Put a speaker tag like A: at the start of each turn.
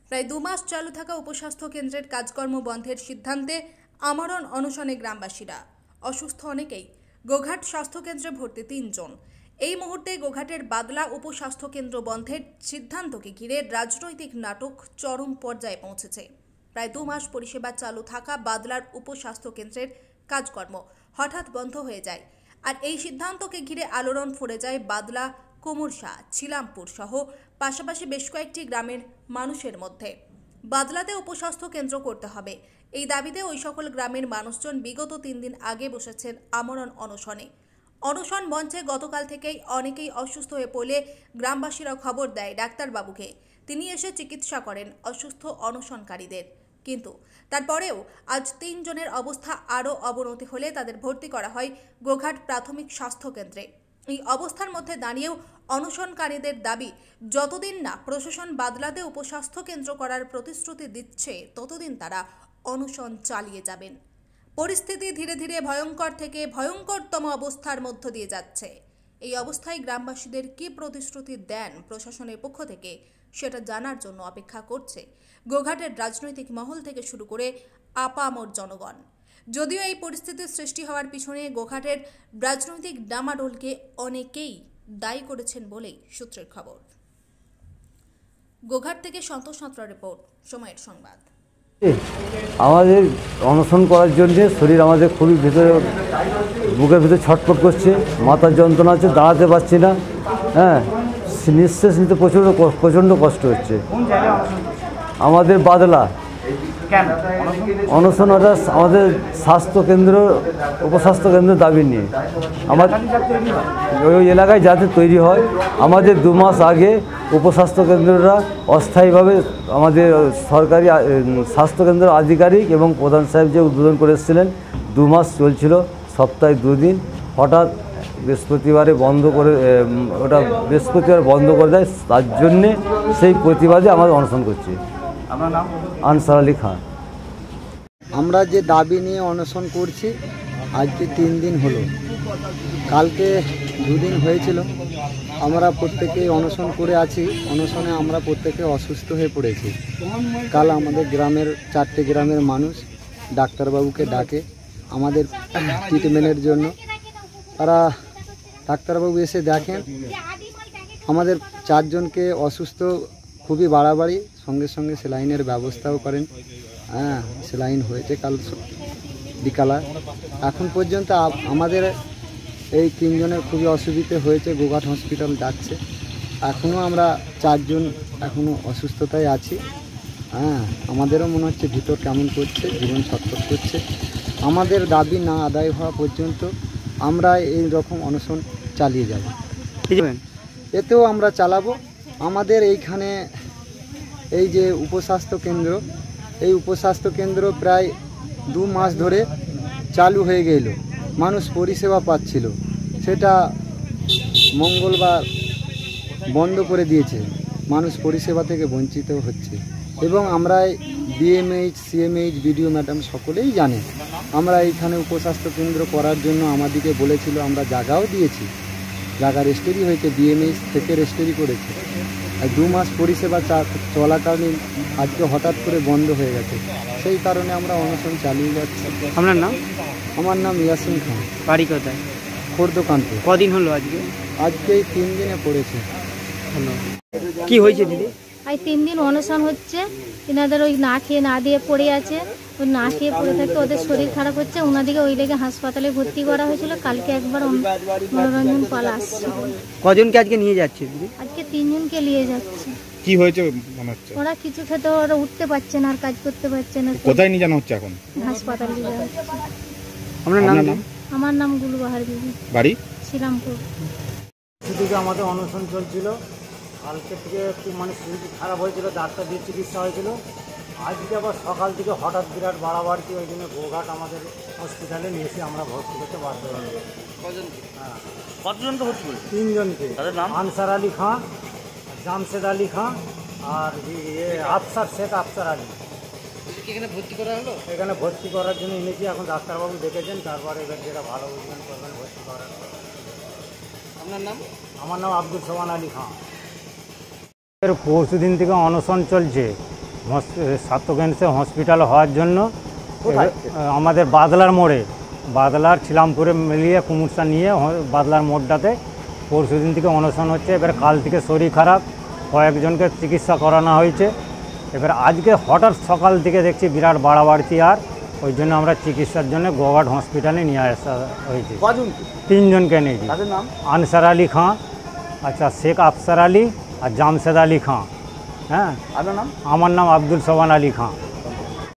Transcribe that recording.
A: প্রায় 2 মাস চালু থাকা উপস্বাস্থ্য কেন্দ্রের কাজকর্ম বন্ধের সিদ্ধান্তে আমরণ অনশনে গ্রামবাসীরা। অসুস্থ অনেকেই। গোঘাট স্বাস্থ্যকেন্দ্রে ভর্তি 3 জন। এই মুহূর্তে গোঘাটের বাদলা উপস্বাস্থ্য কেন্দ্র বন্ধের সিদ্ধান্তকে ঘিরে রাজনৈতিক নাটক চরম পর্যায়ে পৌঁছেছে। প্রায় 2 মাস পরিষেবা চালু থাকা বাদলার উপস্বাস্থ্য কেন্দ্রের কাজকর্ম হঠাৎ বন্ধ হয়ে যায়। আর এই সিদ্ধান্তকে ঘিরে আলোড়ন ফোড়ে যায় বাদলা, কুমুরশা, ছিলামপুর সহ পাশাপাশি বেশ কয়েকটি গ্রামের মানুষের মধ্যে। বাদলাতে উপস্বাস্থ্য কেন্দ্র করতে হবে, এই দাবিতে ওই সকল গ্রামের মানুষজন বিগত 3 দিন আগে বসেছেন আমরণ অনশনে। অনশন মঞ্চে গতকাল থেকেই অনেকেই অসুস্থ হয়ে পড়লে গ্রামবাসীরা খবর দেয় ডাক্তারবাবুকে। তিনি এসে চিকিৎসা করেন অসুস্থ অনশনকারীদের। কিন্তু তারপরেও আজ 3 জনের অবস্থা আরও অবনতি হলে তাদের ভর্তি করা হয় গোঘাট প্রাথমিক স্বাস্থ্য কেন্দ্রে। এই অবস্থার মধ্যে দাঁড়িয়েও অনশনকারীদের দাবি, যতদিন না প্রশাসন বাদলাতে উপস্বাস্থ্য কেন্দ্র করার প্রতিশ্রুতি দিচ্ছে ততদিন তারা অনশন চালিয়ে যাবেন। পরিস্থিতি ধীরে ধীরে ভয়ঙ্কর থেকে ভয়ঙ্করতম অবস্থার মধ্য দিয়ে যাচ্ছে। এই অবস্থায় গ্রামবাসীদের কি প্রতিশ্রুতি দেন প্রশাসনের পক্ষ থেকে সেটা জানার জন্য অপেক্ষা করছে গোঘাটের রাজনৈতিক মহল থেকে শুরু করে আপামর জনগণ। যদিও এই পরিস্থিতির সৃষ্টি হওয়ার পিছনে গোঘাটের রাজনৈতিক ডামাডোলকে অনেকেই দায়ী করেছেন বলেই সূত্রের খবর। গোঘাট থেকে সন্তোষ সাঁতরা রিপোর্ট, সময়ের সংবাদ।
B: আমাদের অনশন করার জন্য শরীর আমাদের খুবই ভিতরে, বুকের ভিতরে ছটফট করছে, মাথার যন্ত্রণা হচ্ছে, দাঁড়াতে পারছি না। নিঃশ্বাস নিতে প্রচণ্ড কষ্ট হচ্ছে। আমাদের বাদলা অনশনটা আমাদের স্বাস্থ্যকেন্দ্র, উপস্বাস্থ্য কেন্দ্র দাবি নিয়ে আমাদের ওই এলাকায় যাতে তৈরি হয়। আমাদের 2 মাস আগে উপস্বাস্থ্য কেন্দ্রটা অস্থায়ীভাবে আমাদের সরকারি স্বাস্থ্যকেন্দ্র আধিকারিক এবং প্রধান সাহেব যে উদ্বোধন করে এসেছিলেন, 2 মাস চলছিল, সপ্তাহে 2 দিন। হঠাৎ বৃহস্পতিবারে বন্ধ করে, বৃহস্পতিবার বন্ধ করে দেয়। তার জন্যে সেই প্রতিবাদে আমরা অনশন করছি।
C: আপনার নাম?
B: আনসার আলী খান।
D: আমরা যে দাবি নিয়ে অনশন করছি আজকে 3 দিন হলো। কালকে 2 দিন হয়েছিল। আমরা প্রত্যেকেই অনশন করে আছি। অনশনে আমরা প্রত্যেকে অসুস্থ হয়ে পড়েছি। কাল আমাদের গ্রামের 4টে গ্রামের মানুষ ডাক্তারবাবুকে ডাকে আমাদের ট্রিটমেন্টের জন্য। তারা ডাক্তারবাবু এসে দেখেন আমাদের 4 জনকে অসুস্থ খুবই বাড়াবাড়ি, সঙ্গে সঙ্গে সেলাইনের ব্যবস্থাও করেন। সেলাইন হয়েছে কাল বিকালে। এখন পর্যন্ত আমাদের এই 3 জনের খুবই অসুবিধে হয়েছে, গোঘাট হসপিটাল যাচ্ছে। এখনও আমরা 4 জন এখনও অসুস্থতায় আছি। আমাদেরও মনে হচ্ছে ভিতর কেমন করছে, জীবন ছটফট করছে। আমাদের দাবি না আদায় হওয়া পর্যন্ত আমরা এই রকম অনশন চালিয়ে যাব। এতেও আমরা চালাবো। আমাদের এইখানে এই যে উপস্বাস্থ্য কেন্দ্র, এই উপস্বাস্থ্য কেন্দ্র প্রায় 2 মাস ধরে চালু হয়ে গেল, মানুষ পরিষেবা পাচ্ছিল। সেটা মঙ্গলবার বন্ধ করে দিয়েছে, মানুষ পরিষেবা থেকে বঞ্চিত হচ্ছে। এবং আমরা বিএমএইচ, সিএমএইচ, বিডিও ম্যাডাম সকলেই জানে আমরা এইখানে উপস্বাস্থ্য কেন্দ্র করার জন্য আমাদেরকে বলেছিল। আমরা জায়গাও দিয়েছি, জায়গা রেজিস্ট্রি হয়েছে, বিএমএইচ থেকে রেজিস্ট্রি করেছে। আর 2 মাস পরিষেবা চলাকালীন আজকে হঠাৎ করে বন্ধ হয়ে গেছে। সেই কারণে আমরা অনশন চালিয়ে যাচ্ছি।
C: আপনার নাম?
D: আমার নাম ইয়াসিন খান।
C: বাড়ি কোথায়?
D: খোর্দকানপুর।
C: কদিন হলো আজকে?
D: আজকে এই 3 দিনে পড়েছে।
C: কি হয়েছে দিদি?
E: আজ 3 দিন অনশন হচ্ছে। এনাদের ওই না খেয়ে না দিয়ে পড়ে আছে, ওই না খেয়ে পড়ে থাকে, ওদের শরীর খারাপ হচ্ছে। ওনাদিকে ওই লেগে হাসপাতালে ভর্তি করা হয়েছিল। কালকে একবার মনোরঞ্জন পাল আসছে।
C: কজনকে আজকে নিয়ে যাচ্ছে দিদি?
E: আজকে 3 জনকে নিয়ে যাচ্ছে।
F: কি হয়েছে মনে হচ্ছে?
E: ওরা কিছু খেতে, ওরা উঠতে পারছে না, আর কাজ করতে পারছে না।
F: কোথায় নিয়ে যাওয়া হচ্ছে এখন?
E: হাসপাতালে নিয়ে যাচ্ছে।
C: আপনার নাম?
E: আমার নাম গুলবাহার বিবি,
F: বাড়ি
E: শ্রীরামপুর।
D: থেকে আমাদের অনশন চলছিল। কালকে থেকে একটু শরীর খারাপ হয়েছিল, ডাক্তার দিয়ে চিকিৎসা হয়েছিল। আজকে আবার সকাল থেকে হঠাৎ বিরাট বাড়াবাড়ি, ওই জন্য গোঘাট আমাদের হসপিটালে নিয়ে এসে আমরা ভর্তি করতে বাধ্য হলাম।
C: কতজনকে ভর্তি করেছে?
D: 3 জনকে। আনসার আলী খান, জামশেদ আলী খান আর আফসার শেখ আফসার আলী।
C: এখানে ভর্তি করা হলো?
D: এখানে ভর্তি করার জন্য এনেছি। এখন ডাক্তারবাবু দেখেছেন, তারপরে এবার যেটা ভালো বুঝবেন করবেন ভর্তি করার।
C: আপনার নাম?
D: আমার নাম আব্দুল সোহান আলী খান।
G: পরশু দিন থেকে অনশন চলছে। স্বাস্থ্যকেন্দ্রে হসপিটাল হওয়ার জন্য
B: কোথায়?
G: আমাদের বাদলার মোড়ে, বাদলার ছিলামপুরে মিলিয়ে কুমুরসা নিয়ে বাদলার মোড়টাতে পরশুদিন থেকে অনশন হচ্ছে। এবার কাল থেকে শরীর খারাপ, কয়েকজনকে চিকিৎসা করানো হয়েছে। এবার আজকে হঠাৎ সকাল থেকে দেখছি বিরাট বাড়াবাড়তি, আর ওই জন্য আমরা চিকিৎসার জন্য গোঘাট হসপিটালে নিয়ে আসা হয়েছে।
B: কজনকে?
G: 3 জনকে নিয়েছি।
B: তাদের নাম?
G: আনসার আলী খাঁ, আচ্ছা শেখ আফসার আলী আর জামশেদ আলী খাঁ। হ্যাঁ,
B: আপনার নাম?
G: আমার নাম আব্দুল সোবান আলী খাঁ।